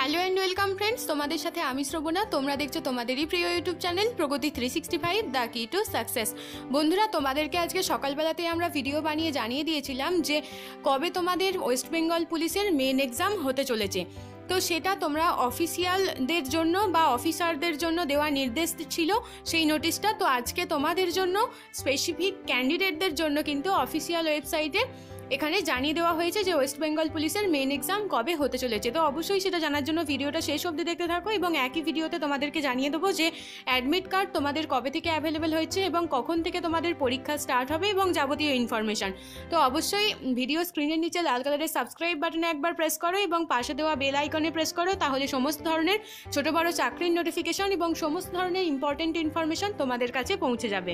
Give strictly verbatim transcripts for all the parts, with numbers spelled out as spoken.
Hello and welcome friends, তোমাদের সাথে আমি শ্রবণা। তোমরা দেখছো তোমাদেরই প্রিয় YouTube channel Pragati three sixty five the key to success. বন্ধুরা, তোমাদেরকে আজকে সকালবেলাতে আমরা ভিডিও বানিয়ে জানিয়ে দিয়েছিলাম যে কবে তোমাদের ওয়েস্ট বেঙ্গল পুলিশের মেন এক্সাম হতে চলেছে। তো সেটা তোমরা অফিসিয়ালদের জন্য বা অফিসারদের জন্য দেওয়া নির্দেশ ছিল সেই নোটিশটা। তো আজকে তোমাদের জন্য স্পেসিফিক ক্যান্ডিডেটদের জন্য কিন্তু অফিসিয়াল ওয়েবসাইটে এখানে জানিয়ে দেওয়া হয়েছে যে ওয়েস্ট বেঙ্গল পুলিশের মেন এক্সাম কবে হতে চলেছে। তো অবশ্যই সেটা জানার জন্য ভিডিওটা শেষ অবধি দেখতে থাকো এবং একই ভিডিওতে তোমাদেরকে জানিয়ে দেবো যে অ্যাডমিট কার্ড তোমাদের কবে থেকে অ্যাভেলেবেল হয়েছে এবং কখন থেকে তোমাদের পরীক্ষা স্টার্ট হবে এবং যাবতীয় ইনফরমেশান। তো অবশ্যই ভিডিও স্ক্রিনের নিচে লাল কালারের সাবস্ক্রাইব বাটনে একবার প্রেস করো এবং পাশে দেওয়া বেল আইকনে প্রেস করো, তাহলে সমস্ত ধরনের ছোটো বড়ো চাকরির নোটিফিকেশান এবং সমস্ত ধরনের ইম্পর্টেন্ট ইনফরমেশান তোমাদের কাছে পৌঁছে যাবে।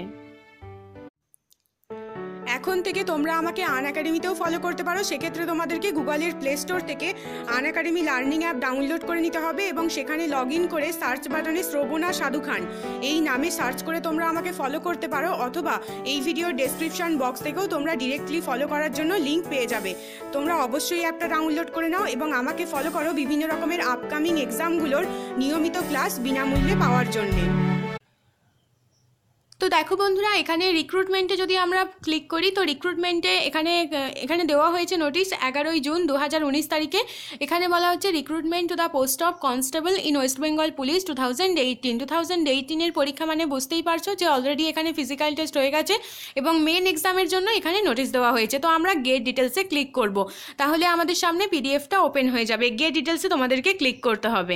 এখন থেকে তোমরা আমাকে আন একাডেমিতেও ফলো করতে পারো। সেক্ষেত্রে তোমাদেরকে গুগলের প্লে স্টোর থেকে Unacademy learning app download করে নিতে হবে এবং সেখানে লগ ইন করে সার্চ বাটনে শ্রবণা সাধু খান এই নামে সার্চ করে তোমরা আমাকে ফলো করতে পারো, অথবা এই ভিডিওর ডেসক্রিপশন বক্স থেকেও তোমরা ডিরেক্টলি ফলো করার জন্য লিঙ্ক পেয়ে যাবে। তোমরা অবশ্যই অ্যাপটা ডাউনলোড করে নাও এবং আমাকে ফলো করো বিভিন্ন রকমের আপকামিং এক্সামগুলোর নিয়মিত ক্লাস বিনামূল্যে পাওয়ার জন্যে। তো দেখো বন্ধুরা, এখানে রিক্রুটমেন্টে যদি আমরা ক্লিক করি তো রিক্রুটমেন্টে এখানে এখানে দেওয়া হয়েছে নোটিশ এগারোই জুন দু হাজার উনিশ তারিখে। এখানে বলা হচ্ছে recruitment to the post of constable in West Bengal police two thousand eighteen two thousand এইটিনের পরীক্ষা, মানে বুঝতেই পারছো যে অলরেডি এখানে ফিজিক্যাল টেস্ট হয়ে গেছে এবং মেন এক্সামের জন্য এখানে নোটিশ দেওয়া হয়েছে। তো আমরা গেট ডিটেলসে ক্লিক করব, তাহলে আমাদের সামনে পিডিএফটা ওপেন হয়ে যাবে। গেট ডিটেলসে তোমাদেরকে ক্লিক করতে হবে।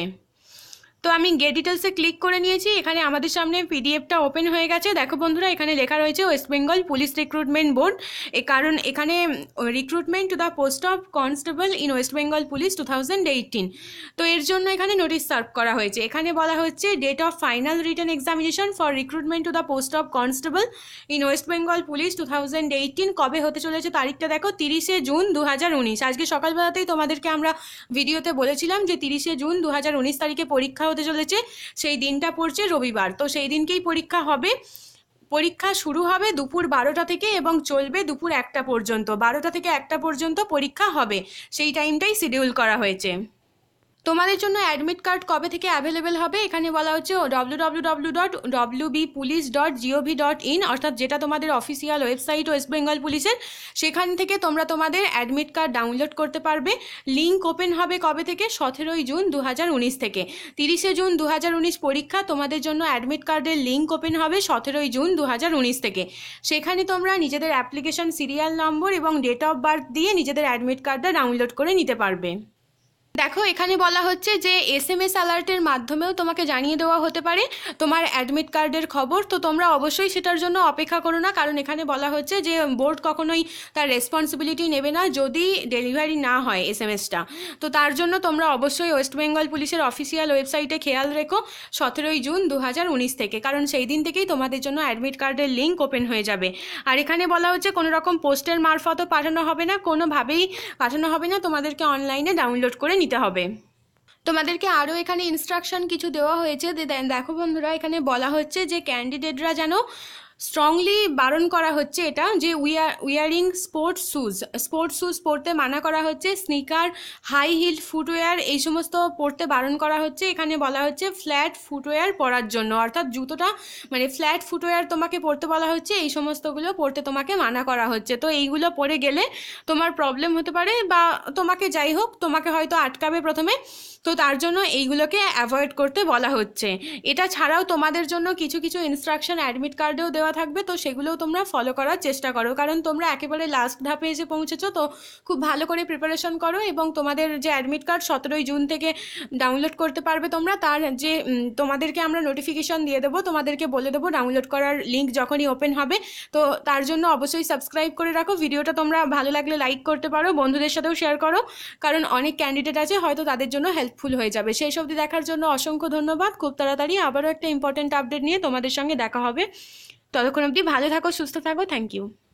তো আমি গেট ডিটেলসে ক্লিক করে নিয়েছি। এখানে আমাদের সামনে পিডিএফটা ওপেন হয়ে গেছে। দেখো বন্ধুরা, এখানে লেখা রয়েছে West Bengal police recruitment board, এ কারণ এখানে recruitment to the post of constable in West Bengal police two thousand eighteen. তো এর জন্য এখানে নোটিশ সার্ভ করা হয়েছে। এখানে বলা হচ্ছে date of final written examination for recruitment to the post of constable in West Bengal police two thousand eighteen কবে হতে চলেছে তারিখটা দেখো, তিরিশে জুন দু হাজার উনিশ। আজকে সকালবেলাতেই তোমাদেরকে আমরা ভিডিওতে বলেছিলাম যে তিরিশে জুন দু হাজার উনিশ তারিখে পরীক্ষা হতে চলেছে। সেই দিনটা পড়ছে রবিবার। তো সেই দিনকেই পরীক্ষা হবে। পরীক্ষা শুরু হবে দুপুর বারোটা থেকে এবং চলবে দুপুর একটা পর্যন্ত। বারোটা থেকে একটা পর্যন্ত পরীক্ষা হবে, সেই টাইমটাই শিডিউল করা হয়েছে। তোমাদের জন্য অ্যাডমিট কার্ড কবে থেকে অ্যাভেলেবেল হবে এখানে বলা হচ্ছে W W W dot W B police dot G O V dot in, অর্থাৎ যেটা তোমাদের অফিসিয়াল ওয়েবসাইট ওয়েস্ট বেঙ্গল পুলিশের, সেখান থেকে তোমরা তোমাদের অ্যাডমিট কার্ড ডাউনলোড করতে পারবে। লিঙ্ক ওপেন হবে কবে থেকে, সতেরোই জুন দু হাজার উনিশ থেকে। তিরিশে জুন দু হাজার উনিশ পরীক্ষা, তোমাদের জন্য অ্যাডমিট কার্ডের লিঙ্ক ওপেন হবে সতেরোই জুন দু হাজার উনিশ থেকে। সেখানে তোমরা নিজেদের অ্যাপ্লিকেশন সিরিয়াল নম্বর এবং ডেট অফ বার্থ দিয়ে নিজেদের অ্যাডমিট কার্ডটা ডাউনলোড করে নিতে পারবে। দেখো এখানে বলা হচ্ছে যে এস এম এস অ্যালার্টের মাধ্যমেও তোমাকে জানিয়ে দেওয়া হতে পারে তোমার অ্যাডমিট কার্ডের খবর। তো তোমরা অবশ্যই সেটার জন্য অপেক্ষা করো না, কারণ এখানে বলা হচ্ছে যে বোর্ড কখনোই তার রেসপন্সিবিলিটি নেবে না যদি ডেলিভারি না হয় এস এম এসটা। তো তার জন্য তোমরা অবশ্যই ওয়েস্ট বেঙ্গল পুলিশের অফিসিয়াল ওয়েবসাইটে খেয়াল রেখো সতেরোই জুন দু হাজার উনিশ থেকে, কারণ সেই দিন থেকেই তোমাদের জন্য অ্যাডমিট কার্ডের লিঙ্ক ওপেন হয়ে যাবে। আর এখানে বলা হচ্ছে কোনো রকম পোস্টের মারফতও পাঠানো হবে না, কোনোভাবেই পাঠানো হবে না, তোমাদেরকে অনলাইনে ডাউনলোড করে নিতে হবে। তোমাদেরকে আরও এখানে ইনস্ট্রাকশন কিছু দেওয়া হয়েছে। দেখো বন্ধুরা, এখানে বলা হচ্ছে যে ক্যান্ডিডেটরা যেন স্ট্রংলি বারণ করা হচ্ছে এটা যে wear wearing sports shoes sports shoes পরতে মানা করা হচ্ছে। স্নিকার, হাই হিল ফুটওয়্যার এই সমস্ত পরতে বারণ করা হচ্ছে। এখানে বলা হচ্ছে ফ্ল্যাট ফুটওয়্যার পরার জন্য, অর্থাৎ জুতোটা মানে ফ্ল্যাট ফুটওয়্যার তোমাকে পরতে বলা হচ্ছে। এই সমস্তগুলো পরতে তোমাকে মানা করা হচ্ছে। তো এইগুলো পরে গেলে তোমার প্রবলেম হতে পারে বা তোমাকে যাই হোক তোমাকে হয়তো আটকাবে প্রথমে। তো তার জন্য এইগুলোকে অ্যাভয়েড করতে বলা হচ্ছে। এটা ছাড়াও তোমাদের জন্য কিছু কিছু ইনস্ট্রাকশন অ্যাডমিট কার্ডেও দেওয়া থাকবে, তো সেগুলোও তোমরা ফলো করার চেষ্টা করো, কারণ তোমরা একেবারে লাস্ট ধাপে এসে পৌঁছেছো। তো খুব ভালো করে প্রিপারেশন করো এবং তোমাদের যে অ্যাডমিট কার্ড সতেরোই জুন থেকে ডাউনলোড করতে পারবে তোমরা, তার যে তোমাদেরকে আমরা নোটিফিকেশন দিয়ে দেবো, তোমাদেরকে বলে দেবো ডাউনলোড করার লিঙ্ক যখনই ওপেন হবে। তো তার জন্য অবশ্যই সাবস্ক্রাইব করে রাখো। ভিডিওটা তোমরা ভালো লাগলে লাইক করতে পারো, বন্ধুদের সাথেও শেয়ার করো, কারণ অনেক ক্যান্ডিডেট আছে হয়তো তাদের জন্য হেল্পফুল হয়ে যাবে। সেই অবধি দেখার জন্য অসংখ্য ধন্যবাদ। খুব তাড়াতাড়ি আবারও একটা ইম্পর্টেন্ট আপডেট নিয়ে তোমাদের সঙ্গে দেখা হবে। ততক্ষণ অবধি ভালো থাকো, সুস্থ থাকো। Thank you.